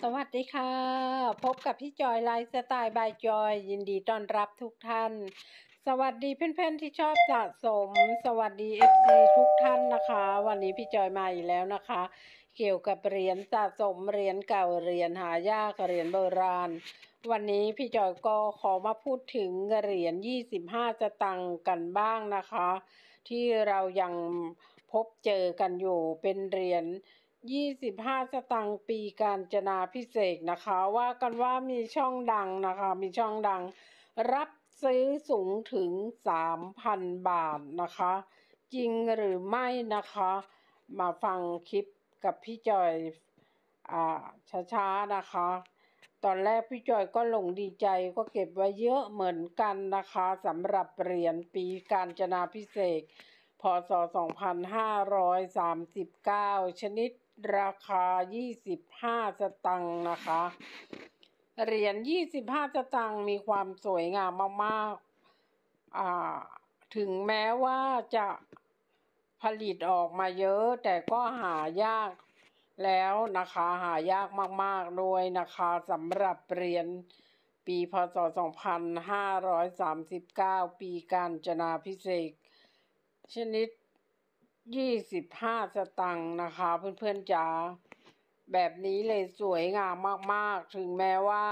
สวัสดีค่ะพบกับพี่จอยไลฟ์สไตล์บายจอยยินดีต้อนรับทุกท่านสวัสดีเพื่อนๆที่ชอบสะสมสวัสดี FC ทุกท่านนะคะวันนี้พี่จอยมาอีกแล้วนะคะ เกี่ยวกับเหรียญสะสมเหรียญเก่าเหรียญหายากเหรียญโบราณวันนี้พี่จอยก็ขอมาพูดถึงเหรียญ25สตางค์กันบ้างนะคะที่เรายังพบเจอกันอยู่เป็นเหรียญ25สตางค์ปีกาญจนาภิเษกนะคะว่ากันว่ามีช่องดังนะคะมีช่องดังรับซื้อสูงถึง 3,000 บาทนะคะจริงหรือไม่นะคะมาฟังคลิปกับพี่จอยช้าๆนะคะตอนแรกพี่จอยก็หลงดีใจก็เก็บไว้เยอะเหมือนกันนะคะสำหรับเหรียญปีกาญจนาภิเษกพ.ศ. 2539ชนิดราคา25สตางค์นะคะเหรียญ25สตางค์มีความสวยงามมากๆถึงแม้ว่าจะผลิตออกมาเยอะแต่ก็หายากแล้วนะคะหายากมากๆด้วยนะคะสำหรับเหรียญปีพ.ศ. 2539ปีกาญจนาภิเษกชนิด25สตางค์นะคะเพื่อนๆจ๋าแบบนี้เลยสวยงามมากๆถึงแม้ว่า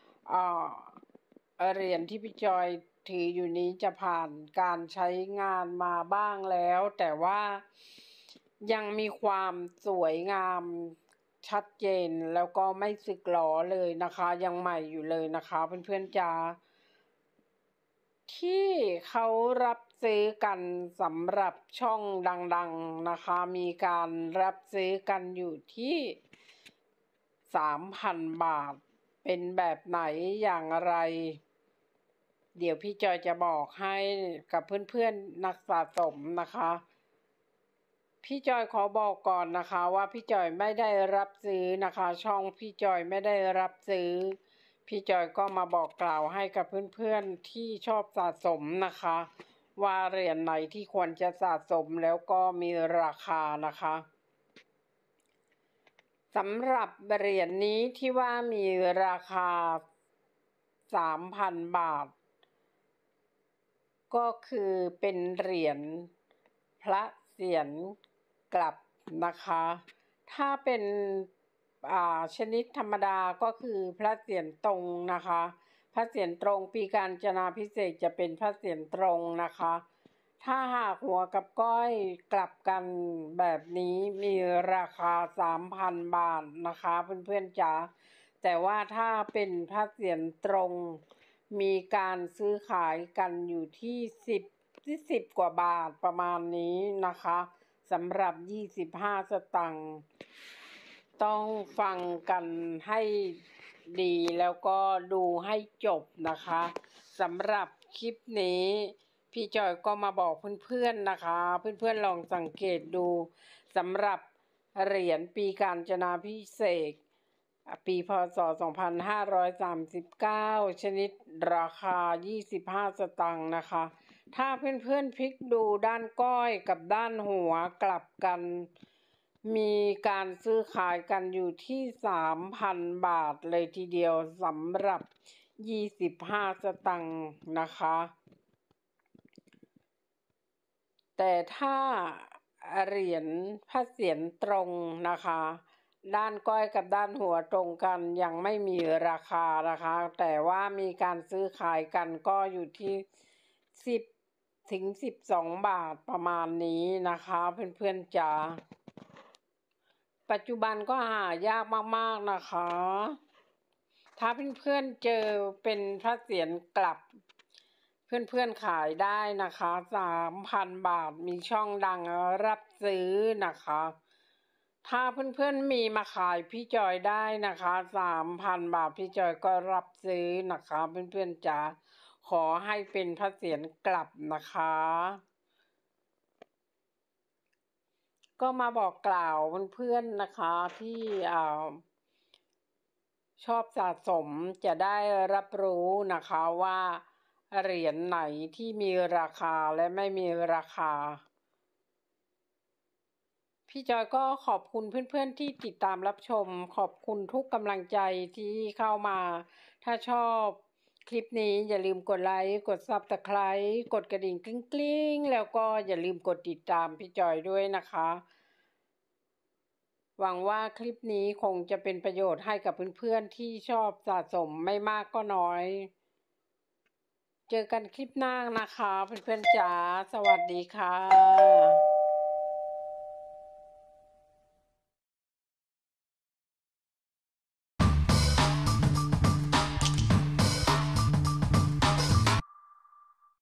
เหรียญที่พี่จอยถืออยู่นี้จะผ่านการใช้งานมาบ้างแล้วแต่ว่ายังมีความสวยงามชัดเจนแล้วก็ไม่สึกหรอเลยนะคะยังใหม่อยู่เลยนะคะเพื่อนๆจ๋าที่เขารับซื้อกันสำหรับช่องดังๆนะคะมีการรับซื้อกันอยู่ที่ 3,000 บาทเป็นแบบไหนอย่างไรเดี๋ยวพี่จอยจะบอกให้กับเพื่อนๆนักสะสมนะคะพี่จอยขอบอกก่อนนะคะว่าพี่จอยไม่ได้รับซื้อนะคะช่องพี่จอยไม่ได้รับซื้อพี่จอยก็มาบอกกล่าวให้กับเพื่อนๆที่ชอบสะสมนะคะว่าเหรียญไหนที่ควรจะสะสมแล้วก็มีราคานะคะสำหรับเหรียญนี้ที่ว่ามีราคา 3,000 บาทก็คือเป็นเหรียญพระเศียรกลับนะคะถ้าเป็นชนิดธรรมดาก็คือพระเศียรตรงนะคะพระเศียรตรงปีกาญจนาภิเษกจะเป็นพระเศียรตรงนะคะถ้าหากหัวกับก้อยกลับกันแบบนี้มีราคา 3,000 บาทนะคะเพื่อนๆจ๋าแต่ว่าถ้าเป็นพระเศียรตรงมีการซื้อขายกันอยู่ที่10กว่าบาทประมาณนี้นะคะสำหรับ25สตางค์ต้องฟังกันให้ดีแล้วก็ดูให้จบนะคะสำหรับคลิปนี้พี่จอยก็มาบอกเพื่อนๆนะคะเพื่อนๆลองสังเกตดูสำหรับเหรียญปีกาญจนาภิเษกปีพ.ศ. 2539ชนิดราคา25สตางค์นะคะถ้าเพื่อนๆพลิกดูด้านก้อยกับด้านหัวกลับกันมีการซื้อขายกันอยู่ที่ 3,000 บาทเลยทีเดียวสำหรับ25สตางค์นะคะแต่ถ้าเหรียญพระเศียรตรงนะคะด้านก้อยกับด้านหัวตรงกันยังไม่มีราคานะคะแต่ว่ามีการซื้อขายกันก็อยู่ที่10ถึง12 บาทประมาณนี้นะคะเพื่อนๆจ๋าปัจจุบันก็หายากมากๆนะคะถ้าเพื่อนๆเจอเป็นพระเศียรกลับเพื่อนๆขายได้นะคะ 3,000 บาทมีช่องดังรับซื้อนะคะถ้าเพื่อนๆมีมาขายพี่จอยได้นะคะ 3,000 บาทพี่จอยก็รับซื้อนะคะเพื่อนๆจ๋าขอให้เป็นพระเศียรกลับนะคะก็มาบอกกล่าวเพื่อนๆนะคะที่ชอบสะสมจะได้รับรู้นะคะว่าเหรียญไหนที่มีราคาและไม่มีราคาพี่จอยก็ขอบคุณเพื่อนๆที่ติดตามรับชม ขอบคุณทุกกำลังใจที่เข้ามา ถ้าชอบคลิปนี้อย่าลืมกดไลค์ กด Subscribe กดกระดิ่งกริ๊งๆ แล้วก็อย่าลืมกดติดตามพี่จอยด้วยนะคะ หวังว่าคลิปนี้คงจะเป็นประโยชน์ให้กับเพื่อนๆที่ชอบสะสมไม่มากก็น้อย เจอกันคลิปหน้านะคะเพื่อนๆจ๋าสวัสดีค่ะ